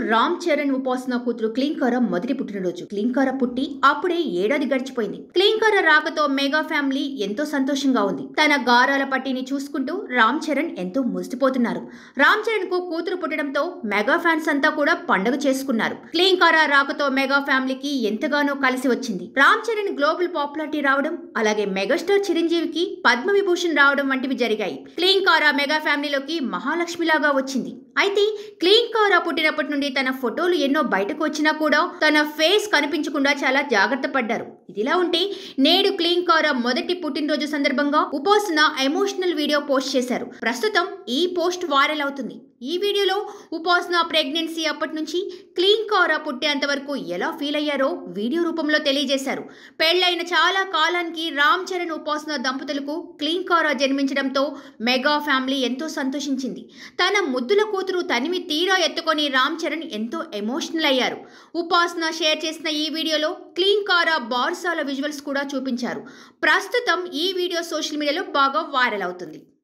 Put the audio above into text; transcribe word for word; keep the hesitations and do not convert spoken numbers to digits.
రామ్ చరణ్ ఉపాసన కూతురు క్లీంకార మొదటి పుట్టినరోజు. క్లీంకార పుట్టి అప్పుడే ఏడాది గడిచిపోయింది. క్లీంకార రాకతో మెగా ఫ్యామిలీ ఎంతో సంతోషంగా ఉంది. తన గారాల పట్టిని చూసుకుంటూ రామ్ చరణ్ ఎంతో మురిసిపోతున్నారు. రామ్ చరణ్ కు కూతురు పుట్టడంతో మెగా ఫ్యాన్స్ అంతా కూడా పండుగ చేసుకున్నారు. క్లీంకార రాకతో మెగా ఫ్యామిలీకి ఎంతగానో కలిసి వచ్చింది. రామ్ చరణ్ గ్లోబల్ పాపులారిటీ రావడం, అలాగే మెగాస్టార్ చిరంజీవికి పద్మ విభూషణ్ రావడం వంటివి జరిగాయి. క్లీంకార మెగా ఫ్యామిలీలోకి మహాలక్ష్మిలాగా వచ్చింది. అయితే క్లీంకార పుట్టినప్పటి నుండి తన ఫోటోలు ఎన్నో బయటకు వచ్చినా కూడా తన ఫేస్ కనిపించకుండా చాలా జాగ్రత్త పడ్డారు. ఇదిలా ఉంటే నేడు క్లీంకార మొదటి పుట్టినరోజు సందర్భంగా ఉపాసన ఎమోషనల్ వీడియో పోస్ట్ చేశారు. ప్రస్తుతం ఈ పోస్ట్ వైరల్ అవుతుంది. ఈ వీడియోలో ఉపాసన ప్రెగ్నెన్సీ అప్పటి నుంచి క్లీంకార పుట్టేంత వరకు ఎలా ఫీల్ అయ్యారో వీడియో రూపంలో తెలియజేశారు. పెళ్లైన చాలా కాలానికి రామ్ చరణ్ ఉపాసన దంపతులకు క్లీంకార జన్మించడంతో మెగా ఫ్యామిలీ ఎంతో సంతోషించింది. తన ముద్దుల కూతురు తనివి తీరా ఎత్తుకొని రామ్ చరణ్ ఎంతో ఎమోషనల్ అయ్యారు. ఉపాసన షేర్ చేసిన ఈ వీడియోలో క్లీంకార బార్సాల విజువల్స్ కూడా చూపించారు. ప్రస్తుతం ఈ వీడియో సోషల్ మీడియాలో బాగా వైరల్ అవుతుంది.